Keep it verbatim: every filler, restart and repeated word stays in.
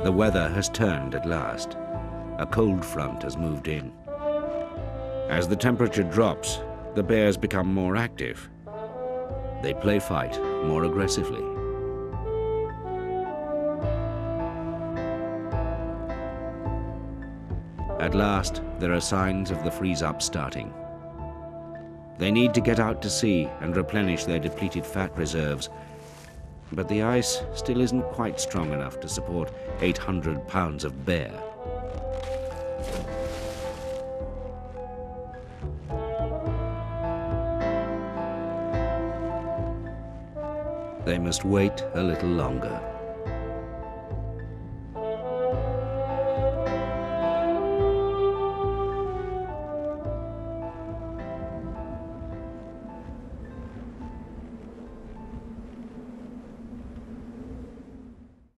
The weather has turned at last. A cold front has moved in. As the temperature drops, the bears become more active. They play fight more aggressively. At last, there are signs of the freeze-up starting. They need to get out to sea and replenish their depleted fat reserves, but the ice still isn't quite strong enough to support eight hundred pounds of bear. They must wait a little longer.